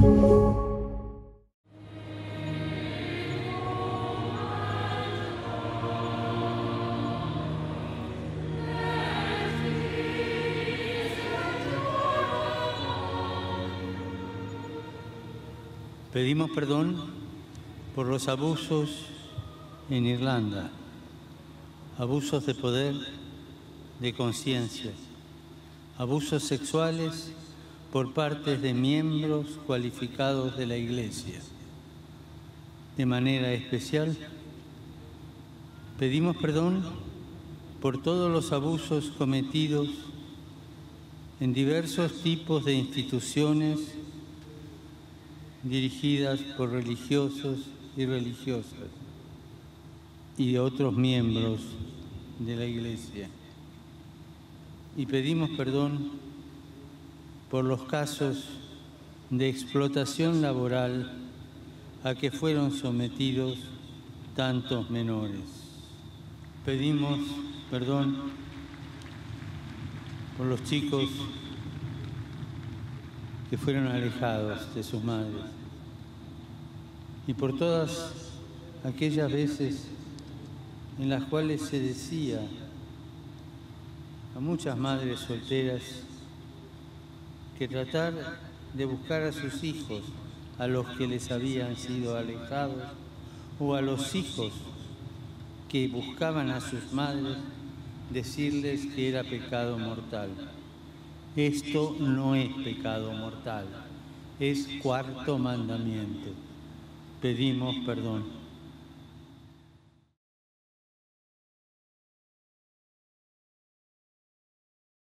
Pedimos perdón por los abusos en Irlanda, abusos de poder, de conciencia, abusos sexuales por parte de miembros cualificados de la Iglesia. De manera especial, pedimos perdón por todos los abusos cometidos en diversos tipos de instituciones dirigidas por religiosos y religiosas y de otros miembros de la Iglesia. Y pedimos perdón por los casos de explotación laboral a que fueron sometidos tantos menores. Pedimos perdón por los chicos que fueron alejados de sus madres y por todas aquellas veces en las cuales se decía a muchas madres solteras que tratar de buscar a sus hijos, a los que les habían sido alejados, o a los hijos que buscaban a sus madres, decirles que era pecado mortal. Esto no es pecado mortal, es cuarto mandamiento. Pedimos perdón.